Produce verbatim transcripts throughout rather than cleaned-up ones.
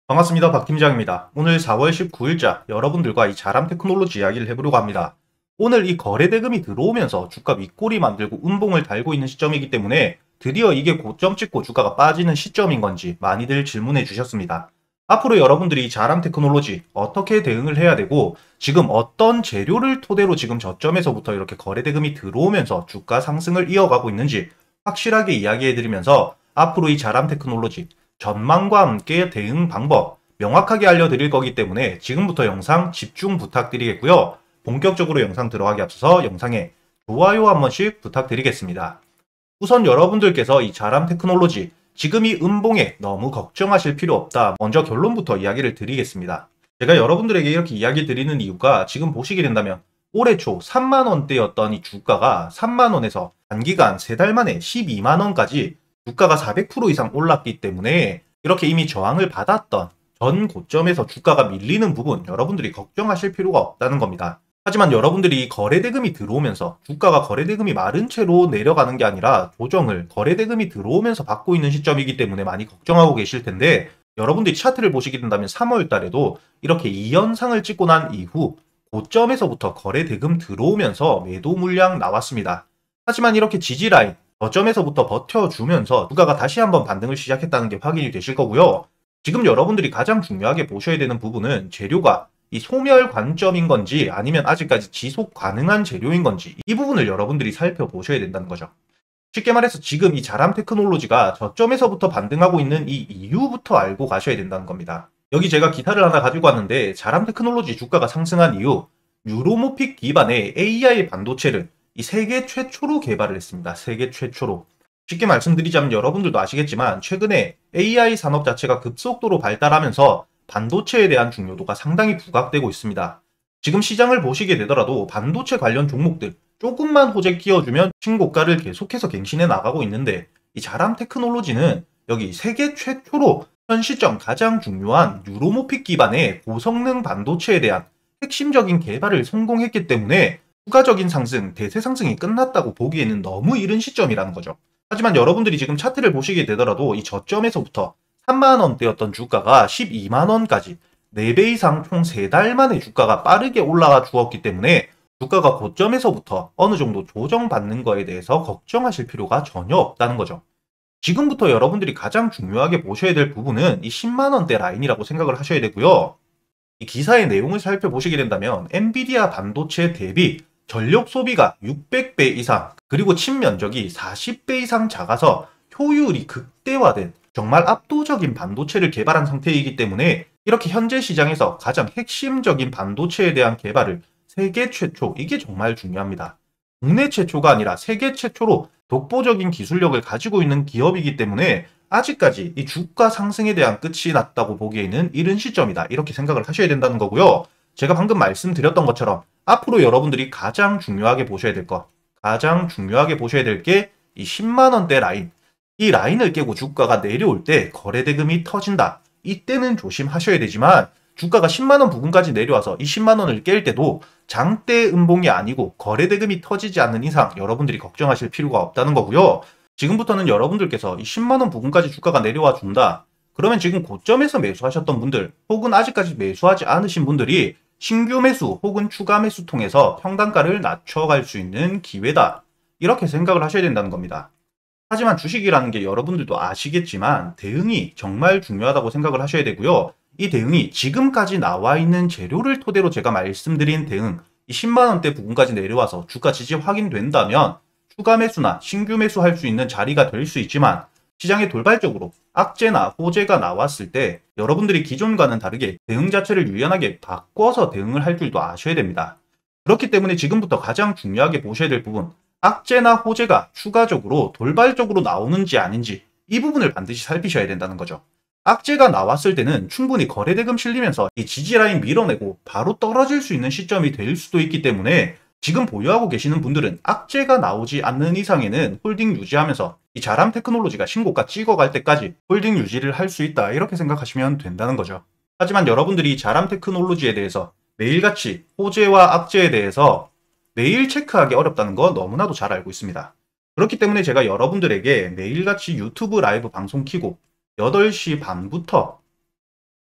반갑습니다. 박 팀장입니다. 오늘 사월 십구일자 여러분들과 이 자람 테크놀로지 이야기를 해보려고 합니다. 오늘 이 거래 대금이 들어오면서 주가 윗꼬리 만들고 음봉을 달고 있는 시점이기 때문에 드디어 이게 고점 찍고 주가가 빠지는 시점인 건지 많이들 질문해 주셨습니다. 앞으로 여러분들이 이 자람 테크놀로지 어떻게 대응을 해야 되고 지금 어떤 재료를 토대로 지금 저점에서부터 이렇게 거래 대금이 들어오면서 주가 상승을 이어가고 있는지 확실하게 이야기해 드리면서 앞으로 이 자람 테크놀로지 전망과 함께 대응 방법 명확하게 알려드릴 거기 때문에 지금부터 영상 집중 부탁드리겠고요. 본격적으로 영상 들어가기 앞서서 영상에 좋아요 한 번씩 부탁드리겠습니다. 우선 여러분들께서 이 자람 테크놀로지 지금 이 음봉에 너무 걱정하실 필요 없다. 먼저 결론부터 이야기를 드리겠습니다. 제가 여러분들에게 이렇게 이야기 드리는 이유가 지금 보시게 된다면 올해 초 삼만 원대였던 이 주가가 삼만 원에서 단기간 세 달 만에 십이만 원까지 주가가 사백 퍼센트 이상 올랐기 때문에 이렇게 이미 저항을 받았던 전 고점에서 주가가 밀리는 부분 여러분들이 걱정하실 필요가 없다는 겁니다. 하지만 여러분들이 거래대금이 들어오면서 주가가 거래대금이 마른 채로 내려가는 게 아니라 조정을 거래대금이 들어오면서 받고 있는 시점이기 때문에 많이 걱정하고 계실 텐데 여러분들이 차트를 보시게 된다면 삼월 달에도 이렇게 이 연상을 찍고 난 이후 고점에서부터 거래대금 들어오면서 매도 물량 나왔습니다. 하지만 이렇게 지지라인 저점에서부터 버텨주면서 주가가 다시 한번 반등을 시작했다는 게 확인이 되실 거고요. 지금 여러분들이 가장 중요하게 보셔야 되는 부분은 재료가 이 소멸 관점인 건지 아니면 아직까지 지속 가능한 재료인 건지 이 부분을 여러분들이 살펴보셔야 된다는 거죠. 쉽게 말해서 지금 이 자람 테크놀로지가 저점에서부터 반등하고 있는 이 이유부터 알고 가셔야 된다는 겁니다. 여기 제가 기타를 하나 가지고 왔는데 자람 테크놀로지 주가가 상승한 이유 뉴로모픽 기반의 에이아이 반도체를 이 세계 최초로 개발을 했습니다. 세계 최초로. 쉽게 말씀드리자면 여러분들도 아시겠지만 최근에 에이아이 산업 자체가 급속도로 발달하면서 반도체에 대한 중요도가 상당히 부각되고 있습니다. 지금 시장을 보시게 되더라도 반도체 관련 종목들 조금만 호재 끼워주면 신고가를 계속해서 갱신해 나가고 있는데 이 자람 테크놀로지는 여기 세계 최초로 현 시점 가장 중요한 뉴로모픽 기반의 고성능 반도체에 대한 핵심적인 개발을 성공했기 때문에 추가적인 상승, 대세 상승이 끝났다고 보기에는 너무 이른 시점이라는 거죠. 하지만 여러분들이 지금 차트를 보시게 되더라도 이 저점에서부터 삼만 원대였던 주가가 십이만 원까지 네 배 이상 총 세 달 만에 주가가 빠르게 올라가 주었기 때문에 주가가 고점에서부터 어느 정도 조정받는 거에 대해서 걱정하실 필요가 전혀 없다는 거죠. 지금부터 여러분들이 가장 중요하게 보셔야 될 부분은 이 십만 원대 라인이라고 생각을 하셔야 되고요. 이 기사의 내용을 살펴보시게 된다면 엔비디아 반도체 대비 전력 소비가 육백 배 이상 그리고 칩면적이 사십 배 이상 작아서 효율이 극대화된 정말 압도적인 반도체를 개발한 상태이기 때문에 이렇게 현재 시장에서 가장 핵심적인 반도체에 대한 개발을 세계 최초, 이게 정말 중요합니다. 국내 최초가 아니라 세계 최초로 독보적인 기술력을 가지고 있는 기업이기 때문에 아직까지 이 주가 상승에 대한 끝이 났다고 보기에는 이른 시점이다. 이렇게 생각을 하셔야 된다는 거고요. 제가 방금 말씀드렸던 것처럼 앞으로 여러분들이 가장 중요하게 보셔야 될 것, 가장 중요하게 보셔야 될 게 이 십만 원대 라인. 이 라인을 깨고 주가가 내려올 때 거래대금이 터진다. 이때는 조심하셔야 되지만 주가가 십만 원 부근까지 내려와서 이 십만 원을 깰 때도 장대 음봉이 아니고 거래대금이 터지지 않는 이상 여러분들이 걱정하실 필요가 없다는 거고요. 지금부터는 여러분들께서 이 십만 원 부근까지 주가가 내려와 준다. 그러면 지금 고점에서 매수하셨던 분들 혹은 아직까지 매수하지 않으신 분들이 신규 매수 혹은 추가 매수 통해서 평단가를 낮춰갈 수 있는 기회다. 이렇게 생각을 하셔야 된다는 겁니다. 하지만 주식이라는 게 여러분들도 아시겠지만 대응이 정말 중요하다고 생각을 하셔야 되고요. 이 대응이 지금까지 나와 있는 재료를 토대로 제가 말씀드린 대응 이 십만 원대 부근까지 내려와서 주가 지지 확인된다면 추가 매수나 신규 매수할 수 있는 자리가 될 수 있지만 시장에 돌발적으로 악재나 호재가 나왔을 때 여러분들이 기존과는 다르게 대응 자체를 유연하게 바꿔서 대응을 할 줄도 아셔야 됩니다. 그렇기 때문에 지금부터 가장 중요하게 보셔야 될 부분 악재나 호재가 추가적으로 돌발적으로 나오는지 아닌지 이 부분을 반드시 살피셔야 된다는 거죠. 악재가 나왔을 때는 충분히 거래대금 실리면서 이 지지라인 밀어내고 바로 떨어질 수 있는 시점이 될 수도 있기 때문에 지금 보유하고 계시는 분들은 악재가 나오지 않는 이상에는 홀딩 유지하면서 이 자람 테크놀로지가 신고가 찍어갈 때까지 홀딩 유지를 할 수 있다 이렇게 생각하시면 된다는 거죠. 하지만 여러분들이 자람 테크놀로지에 대해서 매일같이 호재와 악재에 대해서 매일 체크하기 어렵다는 거 너무나도 잘 알고 있습니다. 그렇기 때문에 제가 여러분들에게 매일같이 유튜브 라이브 방송 키고 여덟 시 반부터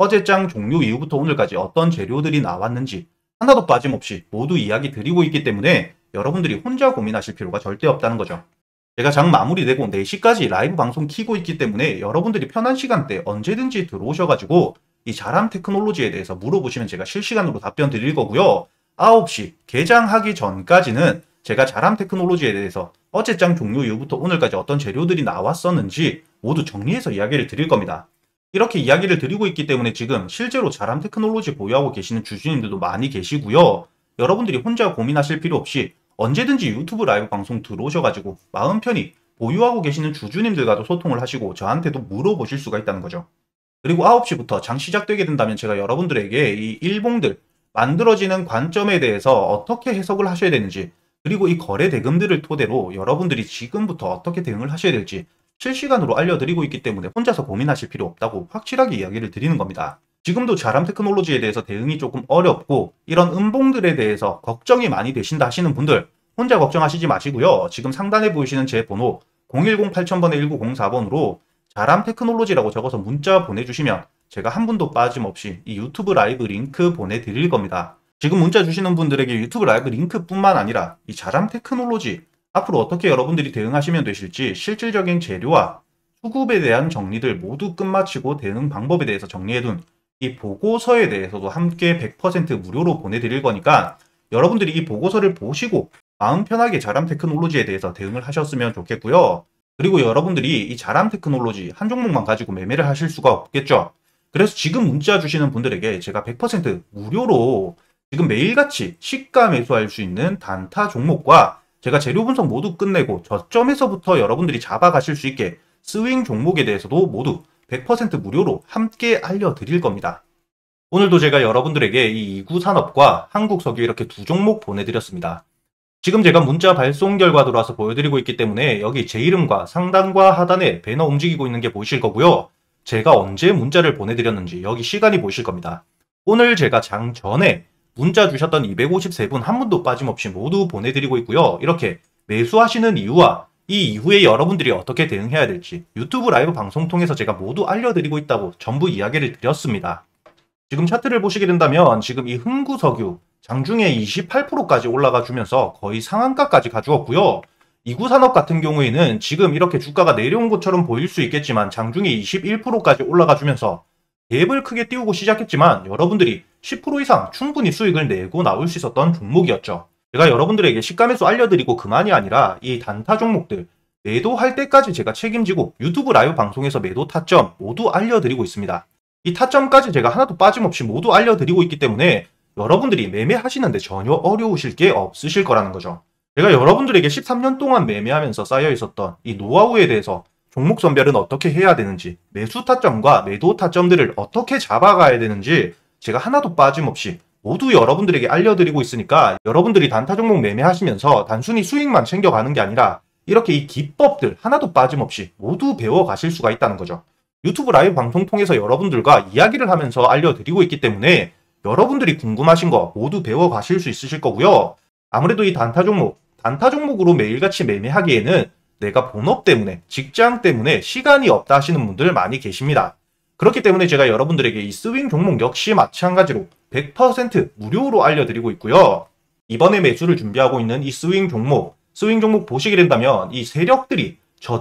어제장 종료 이후부터 오늘까지 어떤 재료들이 나왔는지 하나도 빠짐없이 모두 이야기 드리고 있기 때문에 여러분들이 혼자 고민하실 필요가 절대 없다는 거죠. 제가 장 마무리되고 네 시까지 라이브 방송 키고 있기 때문에 여러분들이 편한 시간대 언제든지 들어오셔가지고 이 자람 테크놀로지에 대해서 물어보시면 제가 실시간으로 답변 드릴 거고요. 아홉 시 개장하기 전까지는 제가 자람 테크놀로지에 대해서 어제장 종료 이후부터 오늘까지 어떤 재료들이 나왔었는지 모두 정리해서 이야기를 드릴 겁니다. 이렇게 이야기를 드리고 있기 때문에 지금 실제로 자람 테크놀로지 보유하고 계시는 주주님들도 많이 계시고요. 여러분들이 혼자 고민하실 필요 없이 언제든지 유튜브 라이브 방송 들어오셔가지고 마음 편히 보유하고 계시는 주주님들과도 소통을 하시고 저한테도 물어보실 수가 있다는 거죠. 그리고 아홉 시부터 장 시작되게 된다면 제가 여러분들에게 이 일봉들 만들어지는 관점에 대해서 어떻게 해석을 하셔야 되는지, 그리고 이 거래 대금들을 토대로 여러분들이 지금부터 어떻게 대응을 하셔야 될지 실시간으로 알려드리고 있기 때문에 혼자서 고민하실 필요 없다고 확실하게 이야기를 드리는 겁니다. 지금도 자람 테크놀로지에 대해서 대응이 조금 어렵고 이런 음봉들에 대해서 걱정이 많이 되신다 하시는 분들 혼자 걱정하시지 마시고요. 지금 상단에 보이시는 제 번호 공일공 팔천 번에 일구공사 번으로 자람 테크놀로지라고 적어서 문자 보내주시면 제가 한 분도 빠짐없이 이 유튜브 라이브 링크 보내드릴 겁니다. 지금 문자 주시는 분들에게 유튜브 라이브 링크뿐만 아니라 이 자람 테크놀로지 앞으로 어떻게 여러분들이 대응하시면 되실지 실질적인 재료와 수급에 대한 정리들 모두 끝마치고 대응 방법에 대해서 정리해둔 이 보고서에 대해서도 함께 백 퍼센트 무료로 보내드릴 거니까 여러분들이 이 보고서를 보시고 마음 편하게 자람 테크놀로지에 대해서 대응을 하셨으면 좋겠고요. 그리고 여러분들이 이 자람 테크놀로지 한 종목만 가지고 매매를 하실 수가 없겠죠. 그래서 지금 문자 주시는 분들에게 제가 백 퍼센트 무료로 지금 매일같이 시가 매수할 수 있는 단타 종목과 제가 재료 분석 모두 끝내고 저점에서부터 여러분들이 잡아가실 수 있게 스윙 종목에 대해서도 모두 백 퍼센트 무료로 함께 알려드릴 겁니다. 오늘도 제가 여러분들에게 이 이구산업과 한국석유 이렇게 두 종목 보내드렸습니다. 지금 제가 문자 발송 결과 들어와서 보여드리고 있기 때문에 여기 제 이름과 상단과 하단에 배너 움직이고 있는 게 보이실 거고요. 제가 언제 문자를 보내드렸는지 여기 시간이 보이실 겁니다. 오늘 제가 장 전에 문자 주셨던 이백오십삼 분 한 분도 빠짐없이 모두 보내드리고 있고요. 이렇게 매수하시는 이유와 이 이후에 여러분들이 어떻게 대응해야 될지 유튜브 라이브 방송 통해서 제가 모두 알려드리고 있다고 전부 이야기를 드렸습니다. 지금 차트를 보시게 된다면 지금 이 흥구석유 장중에 이십팔 퍼센트까지 올라가 주면서 거의 상한가까지 가주었고요. 이구산업 같은 경우에는 지금 이렇게 주가가 내려온 것처럼 보일 수 있겠지만 장중에 이십일 퍼센트까지 올라가 주면서 갭을 크게 띄우고 시작했지만 여러분들이 십 퍼센트 이상 충분히 수익을 내고 나올 수 있었던 종목이었죠. 제가 여러분들에게 시가매수 알려드리고 그만이 아니라 이 단타 종목들 매도할 때까지 제가 책임지고 유튜브 라이브 방송에서 매도 타점 모두 알려드리고 있습니다. 이 타점까지 제가 하나도 빠짐없이 모두 알려드리고 있기 때문에 여러분들이 매매하시는데 전혀 어려우실 게 없으실 거라는 거죠. 제가 여러분들에게 십삼 년 동안 매매하면서 쌓여 있었던 이 노하우에 대해서 종목 선별은 어떻게 해야 되는지, 매수 타점과 매도 타점들을 어떻게 잡아가야 되는지 제가 하나도 빠짐없이 모두 여러분들에게 알려드리고 있으니까 여러분들이 단타 종목 매매하시면서 단순히 수익만 챙겨가는 게 아니라 이렇게 이 기법들 하나도 빠짐없이 모두 배워가실 수가 있다는 거죠. 유튜브 라이브 방송 통해서 여러분들과 이야기를 하면서 알려드리고 있기 때문에 여러분들이 궁금하신 거 모두 배워가실 수 있으실 거고요. 아무래도 이 단타 종목, 단타 종목으로 매일같이 매매하기에는 내가 본업 때문에, 직장 때문에 시간이 없다 하시는 분들 많이 계십니다. 그렇기 때문에 제가 여러분들에게 이 스윙 종목 역시 마찬가지로 백 퍼센트 무료로 알려드리고 있고요. 이번에 매수를 준비하고 있는 이 스윙 종목, 스윙 종목 보시게 된다면 이 세력들이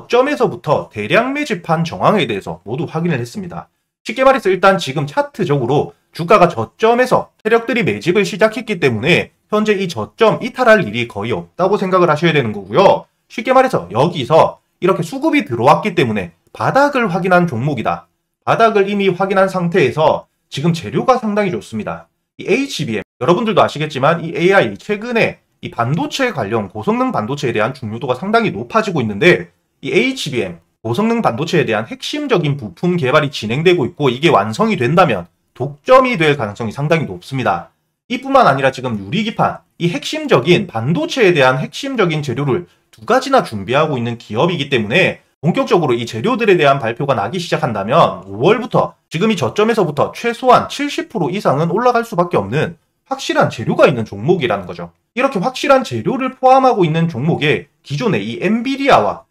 저점에서부터 대량 매집한 정황에 대해서 모두 확인을 했습니다. 쉽게 말해서 일단 지금 차트적으로 주가가 저점에서 세력들이 매집을 시작했기 때문에 현재 이 저점 이탈할 일이 거의 없다고 생각을 하셔야 되는 거고요. 쉽게 말해서 여기서 이렇게 수급이 들어왔기 때문에 바닥을 확인한 종목이다. 바닥을 이미 확인한 상태에서 지금 재료가 상당히 좋습니다. 이 에이치비엠, 여러분들도 아시겠지만 이 에이아이 최근에 이 반도체 관련 고성능 반도체에 대한 중요도가 상당히 높아지고 있는데 이 에이치비엠, 고성능 반도체에 대한 핵심적인 부품 개발이 진행되고 있고 이게 완성이 된다면 독점이 될 가능성이 상당히 높습니다. 이뿐만 아니라 지금 유리기판, 이 핵심적인 반도체에 대한 핵심적인 재료를 두 가지나 준비하고 있는 기업이기 때문에 본격적으로 이 재료들에 대한 발표가 나기 시작한다면 오월부터 지금 이 저점에서부터 최소한 칠십 퍼센트 이상은 올라갈 수밖에 없는 확실한 재료가 있는 종목이라는 거죠. 이렇게 확실한 재료를 포함하고 있는 종목에 기존의 이 엔비디아와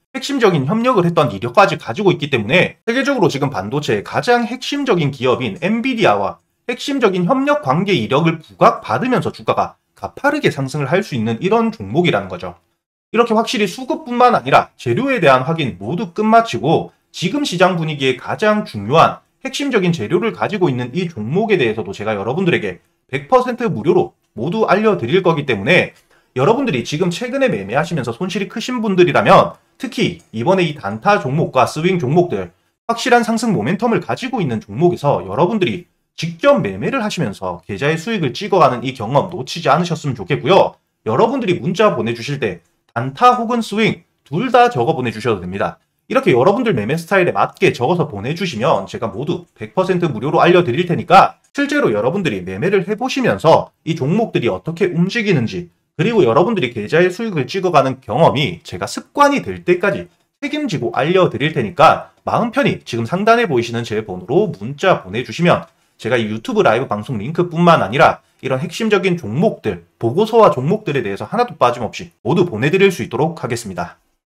핵심적인 협력을 했던 이력까지 가지고 있기 때문에 세계적으로 지금 반도체의 가장 핵심적인 기업인 엔비디아와 핵심적인 협력 관계 이력을 부각받으면서 주가가 가파르게 상승을 할 수 있는 이런 종목이라는 거죠. 이렇게 확실히 수급뿐만 아니라 재료에 대한 확인 모두 끝마치고 지금 시장 분위기에 가장 중요한 핵심적인 재료를 가지고 있는 이 종목에 대해서도 제가 여러분들에게 백 퍼센트 무료로 모두 알려드릴 거기 때문에 여러분들이 지금 최근에 매매하시면서 손실이 크신 분들이라면 특히 이번에 이 단타 종목과 스윙 종목들 확실한 상승 모멘텀을 가지고 있는 종목에서 여러분들이 직접 매매를 하시면서 계좌의 수익을 찍어가는 이 경험 놓치지 않으셨으면 좋겠고요. 여러분들이 문자 보내주실 때 단타 혹은 스윙 둘 다 적어 보내주셔도 됩니다. 이렇게 여러분들 매매 스타일에 맞게 적어서 보내주시면 제가 모두 백 퍼센트 무료로 알려드릴 테니까 실제로 여러분들이 매매를 해보시면서 이 종목들이 어떻게 움직이는지 그리고 여러분들이 계좌의 수익을 찍어가는 경험이 제가 습관이 될 때까지 책임지고 알려드릴 테니까 마음 편히 지금 상단에 보이시는 제 번호로 문자 보내주시면 제가 이 유튜브 라이브 방송 링크뿐만 아니라 이런 핵심적인 종목들, 보고서와 종목들에 대해서 하나도 빠짐없이 모두 보내드릴 수 있도록 하겠습니다.